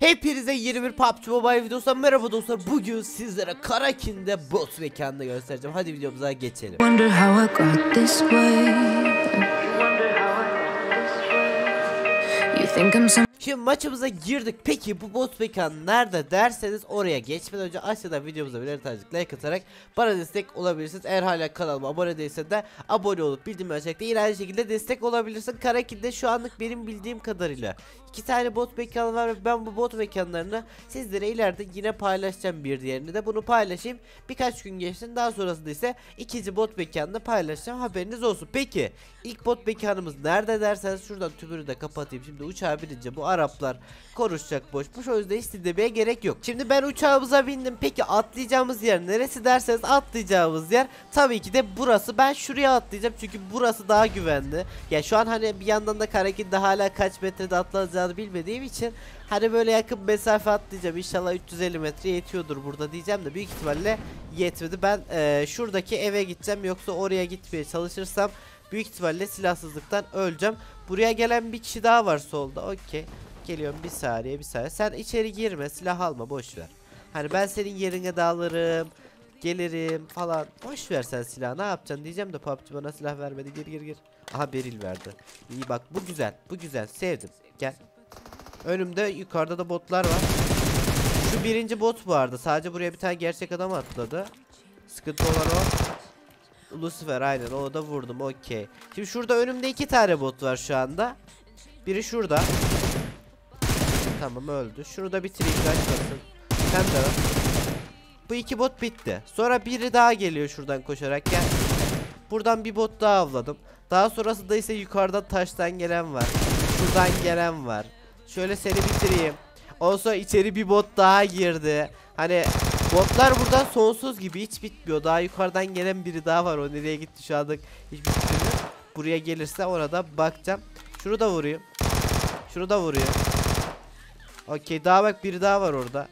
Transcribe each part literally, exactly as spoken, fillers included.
Hepinize yeni bir P U B G Mobile videosundan merhaba dostlar. Bugün sizlere Karakin'de bot mekanını göstereceğim. Hadi videomuza geçelim. Şimdi maçımıza girdik. Peki bu bot mekanı nerede derseniz, oraya geçmeden önce aşağıda videomuza bir tacık like atarak bana destek olabilirsiniz. Eğer hala kanalıma abone değilsen de abone olup bildirimleri açarak da yine aynı şekilde destek olabilirsin. Karakin'de şu anlık benim bildiğim kadarıyla iki tane bot mekanı var ve ben bu bot mekanlarını sizlere ileride yine paylaşacağım, bir diğerini de bunu paylaşayım. Birkaç gün geçsin, daha sonrasında ise ikinci bot mekanını paylaşacağım, haberiniz olsun. Peki ilk bot mekanımız nerede derseniz, şuradan tümünü de kapatayım. Şimdi uçağa binince bu Araplar konuşacak boş boş, o yüzden hiç dinlemeye gerek yok. Şimdi ben uçağımıza bindim. Peki atlayacağımız yer neresi derseniz, atlayacağımız yer tabii ki de burası. Ben şuraya atlayacağım çünkü burası daha güvenli. Ya şu an hani bir yandan da Karakin'de hala kaç metrede atlanacağını bilmediğim için hani böyle yakın mesafe atlayacağım. İnşallah üç yüz elli metre yetiyordur burada diyeceğim de büyük ihtimalle yetmedi. Ben e, şuradaki eve gideceğim, yoksa oraya gitmeye çalışırsam büyük ihtimalle silahsızlıktan öleceğim. Buraya gelen bir kişi daha var solda. Okey. Geliyorum, bir saniye bir saniye. Sen içeri girme, silah alma, boş ver. Hani ben senin yerine de alırım, gelirim falan. Boş ver sen silahı, ne yapacaksın diyeceğim de P U B G bana silah vermedi. Gir gir gir. Aha, beril verdi. İyi bak, bu güzel, bu güzel, sevdim. Gel. Önümde yukarıda da botlar var. Şu birinci bot vardı. Sadece buraya bir tane gerçek adam atladı. Sıkıntı olan o. Lucifer, aynen, o da vurdum. Okey. Şimdi şurada önümde iki tane bot var şu anda. Biri şurada. Tamam, öldü. Şunu da bitireyim, kaçmasın. Sen de öl. Bu iki bot bitti. Sonra biri daha geliyor şuradan koşarak. Gel. Buradan bir bot daha avladım. Daha sonrasında ise yukarıdan taştan gelen var. Şuradan gelen var. Şöyle seni bitireyim. Olsa içeri bir bot daha girdi. Hani botlar buradan sonsuz gibi, hiç bitmiyor. Daha yukarıdan gelen biri daha var. O nereye gitti şu anda hiç bitmiyor. Buraya gelirse ona da bakacağım. Şunu da vurayım. Şunu da vuruyor. Okey, daha bak, biri daha var orada.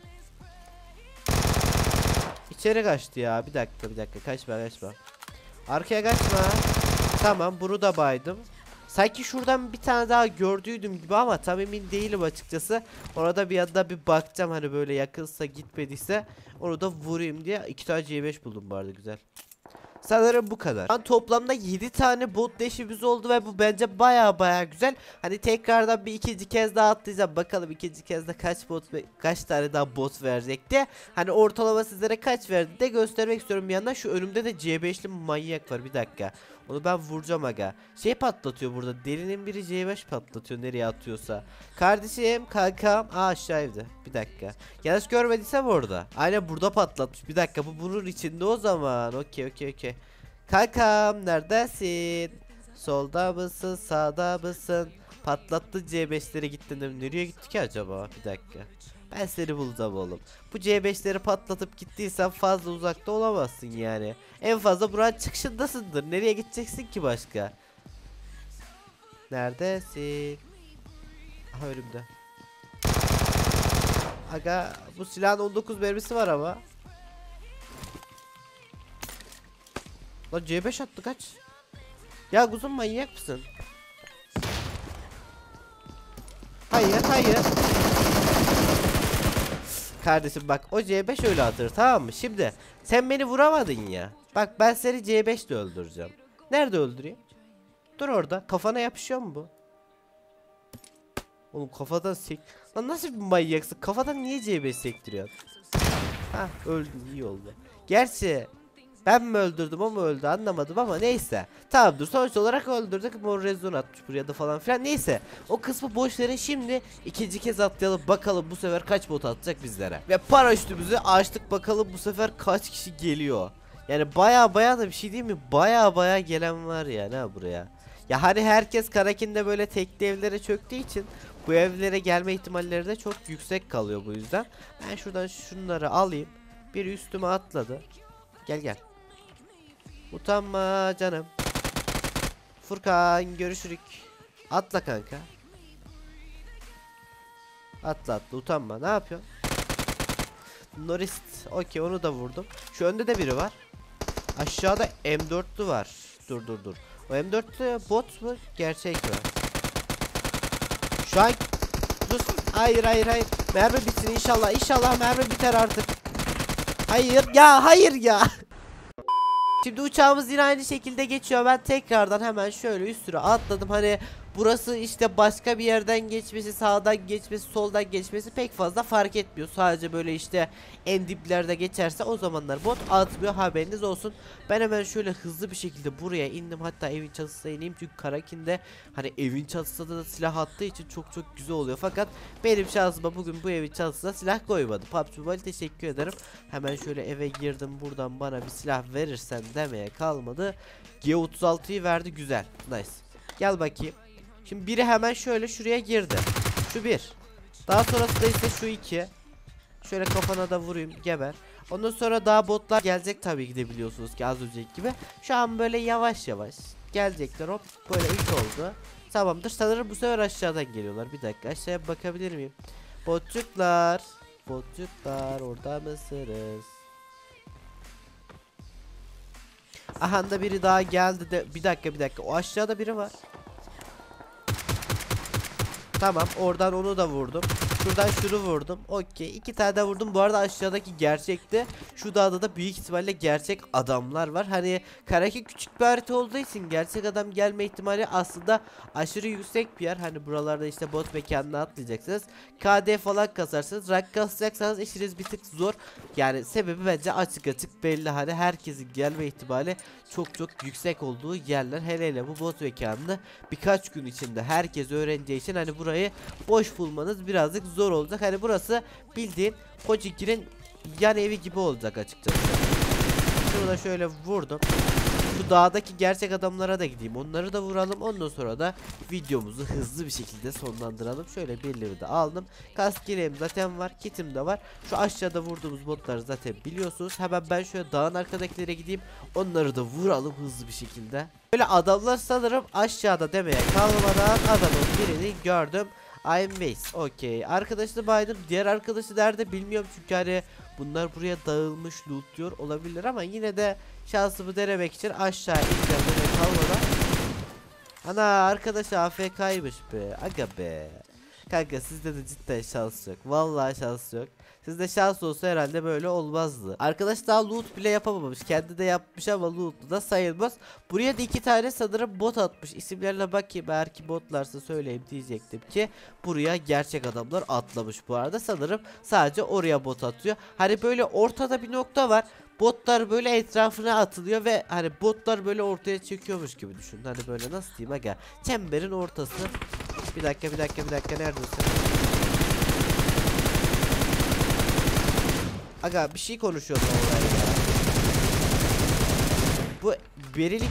İçeri kaçtı ya. Bir dakika bir dakika, kaçma kaçma. Arkaya kaçma. Tamam, bunu da baydım. Sanki şuradan bir tane daha gördüydüm gibi ama tam emin değilim açıkçası. Orada bir yanda bir bakacağım, hani böyle yakınsa, gitmediyse onu da vurayım diye. iki tane C beş buldum bu arada, güzel. Sanırım bu kadar. Şu an toplamda yedi tane bot leşimiz oldu ve bu bence baya baya güzel. Hani tekrardan bir ikinci kez daha atlayacağım. Bakalım ikinci kez de kaç bot ve kaç tane daha bot verecek diye. Hani ortalama sizlere kaç verdi de göstermek istiyorum bir yandan. Şu önümde de C beşli manyak var, bir dakika. Onu ben vuracağım aga. Şey patlatıyor burada. Delinin biri C beş patlatıyor nereye atıyorsa. Kardeşim, kankam. Aa, aşağıydı. Bir dakika. Yanlış görmediysem orada. Aynen, burada patlatmış. Bir dakika, bu bunun içinde o zaman. Okey okey okey. Kankam, neredesin? Solda mısın, sağda mısın? Patlattı C beşleri, gittin. Nereye gitti ki acaba? Bir dakika. Ben seni bulacağım oğlum. Bu C beşleri patlatıp gittiysen fazla uzakta olamazsın yani. En fazla buranın çıkışındasındır. Nereye gideceksin ki başka? Neredesin? Aha, önümde. Aga, bu silahın on dokuz mermisi var ama. Lan C beş attı, kaç? Ya kuzum, manyak mısın? Hayır hayır. Kardeşim bak, o C beş öyle atır, tamam mı? Şimdi sen beni vuramadın ya. Bak, ben seni C beş ile öldüreceğim. Nerede öldüreyim? Dur orada. Kafana yapışıyor mu bu? Oğlum kafadan sek... Lan nasıl bir manyaksın? Kafadan niye C beş sektiriyorsun? Hah, öldün, iyi oldu. Gerçi ben mi öldürdüm, o mu öldü anlamadım ama neyse. Tamam, dur, sonuç olarak öldürdük. Mor rezon atmış buraya da falan filan. Neyse, o kısmı boş verin, şimdi ikinci kez atlayalım. Bakalım bu sefer kaç bot atacak bizlere. Ve paraşütümüzü açtık, bakalım bu sefer kaç kişi geliyor. Yani baya baya da bir şey değil mi? Baya baya gelen var ya ne buraya. Ya hani herkes Karakin'de böyle tekli evlere çöktüğü için bu evlere gelme ihtimalleri de çok yüksek kalıyor bu yüzden. Ben şuradan şunları alayım. Biri üstüme atladı. Gel gel. Utanma canım. Furkan, görüşürük. Atla kanka. Atla atla, utanma. Ne yapıyorsun? Norist. Okey, onu da vurdum. Şu önde de biri var. Aşağıda M dörtlü var. Dur dur dur. O M dörtlü bot mu? Gerçek mi? Şu an... Dur. Hayır hayır hayır. Mermi bitsin inşallah. İnşallah mermi biter artık. Hayır ya, hayır ya. Şimdi uçağımız yine aynı şekilde geçiyor. Ben tekrardan hemen şöyle üstüne atladım. Hani burası işte başka bir yerden geçmesi, sağdan geçmesi, soldan geçmesi pek fazla fark etmiyor. Sadece böyle işte en diplerde geçerse o zamanlar bot atmıyor, haberiniz olsun. Ben hemen şöyle hızlı bir şekilde buraya indim. Hatta evin çatısına ineyim çünkü Karakin'de hani evin çatısında da silah attığı için çok çok güzel oluyor. Fakat benim şansıma bugün bu evin çatısına silah koymadı. P U B G Mobile teşekkür ederim. Hemen şöyle eve girdim, buradan bana bir silah verirsen demeye kalmadı. G otuz altıyı verdi, güzel, nice. Gel bakayım. Şimdi biri hemen şöyle şuraya girdi. Şu bir. Daha sonrasında ise şu iki. Şöyle kafana da vurayım, geber. Ondan sonra daha botlar gelecek tabii ki de, biliyorsunuz ki az önceki gibi. Şu an böyle yavaş yavaş gelecekler, hop böyle üç oldu. Tamamdır, sanırım bu sefer aşağıdan geliyorlar. Bir dakika aşağıya bakabilir miyim? Botçuklar. Botçuklar orada mısınız? Aha da biri daha geldi de, bir dakika bir dakika, o aşağıda biri var. Tamam, oradan onu da vurdum. Şuradan şunu vurdum. Okey, iki tane de vurdum. Bu arada aşağıdaki gerçekti. Şu dağda da büyük ihtimalle gerçek adamlar var. Hani Karakin küçük bir harita olduğu için gerçek adam gelme ihtimali aslında aşırı yüksek bir yer. Hani buralarda işte bot mekanına atlayacaksınız. K D falan kasarsınız. Rank kasacaksanız işiniz bir tık zor. Yani sebebi bence açık açık belli. Hani herkesin gelme ihtimali çok çok yüksek olduğu yerler. Hele hele bu bot mekanını birkaç gün içinde herkes öğreneceği için hani burayı boş bulmanız birazcık zor olacak. Hani burası bildiğin Kojikir'in yan evi gibi olacak açıkçası. Şurada şöyle vurdum. Şu dağdaki gerçek adamlara da gideyim, onları da vuralım. Ondan sonra da videomuzu hızlı bir şekilde sonlandıralım. Şöyle birileri de aldım. Kask yeleğim zaten var, kitim de var. Şu aşağıda vurduğumuz botları zaten biliyorsunuz. Hemen ben şöyle dağın arkadakilere gideyim, onları da vuralım hızlı bir şekilde. Böyle adamlar sanırım aşağıda demeye kalmadan adamın birini gördüm. I'm Waze. Okey. Arkadaşını baydım. Diğer arkadaşı nerede bilmiyorum çünkü hani bunlar buraya dağılmış, lootluyor olabilir ama yine de şansımı denemek için aşağı ineceğim böyle kalmadan. Ana, arkadaş A F K'ymış be. Aga be. Kanka sizde de cidden şans yok. Vallahi şans yok. Sizde şans olsa herhalde böyle olmazdı. Arkadaş daha loot bile yapamamış. Kendi de yapmış ama loot'lu da sayılmaz. Buraya da iki tane sanırım bot atmış. İsimlerine bakayım, eğer ki botlarsa söyleyeyim diyecektim ki buraya gerçek adamlar atlamış bu arada. Sanırım sadece oraya bot atıyor. Hani böyle ortada bir nokta var. Botlar böyle etrafına atılıyor ve hani botlar böyle ortaya çekiyormuş gibi düşün. Hani böyle nasıl diyeyim aga, çemberin ortası. Bir dakika bir dakika bir dakika, neredesin? Aga bir şey konuşuyordu orada ya. Bu berilik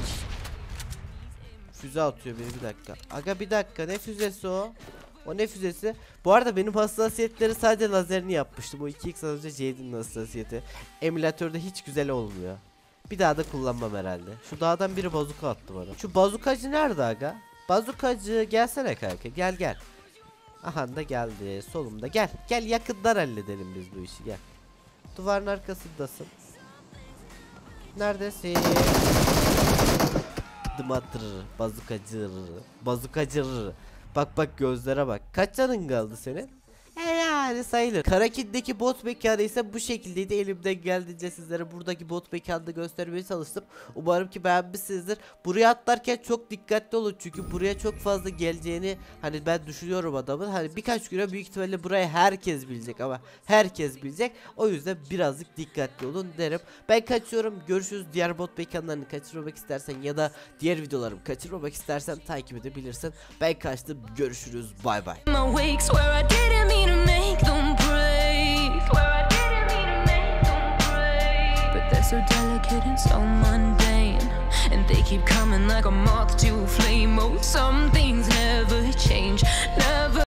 füze atıyor biri, bir dakika. Aga bir dakika, ne füzesi o? O ne füzesi? Bu arada benim hassasiyetleri sadece lazerini yapmıştım. O iki x az önce Jade'in hassasiyeti. Emülatörde hiç güzel olmuyor. Bir daha da kullanmam herhalde. Şu dağdan biri bazuka attı bana. Şu bazukacı nerede aga? Bazukacı gelsene kanka, gel gel. Aha da geldi solumda, gel. Gel yakından halledelim biz bu işi, gel. Duvarın arkasındasın. Neredesin? Dımatır, bazukacır, bazukacır. Bak bak gözlere bak. Kaç canın kaldı senin? E yani sayılır. Karakin'deki bot mekanı ise bu şekildeydi. Elimden geldiğince sizlere buradaki bot mekanını göstermeye çalıştım. Umarım ki beğenmişsinizdir. Buraya atlarken çok dikkatli olun çünkü buraya çok fazla geleceğini hani ben düşünüyorum adamın. Hani birkaç güne büyük ihtimalle burayı herkes bilecek ama herkes bilecek. O yüzden birazcık dikkatli olun derim. Ben kaçıyorum. Görüşürüz. Diğer bot mekanlarını kaçırmamak istersen ya da diğer videolarımı kaçırmamak istersen takip edebilirsin. Ben kaçtım. Görüşürüz. Bay bay. Make them break. Where I didn't mean to make them break. But they're so delicate and so mundane, and they keep coming like a moth to a flame. Oh, some things never change, never.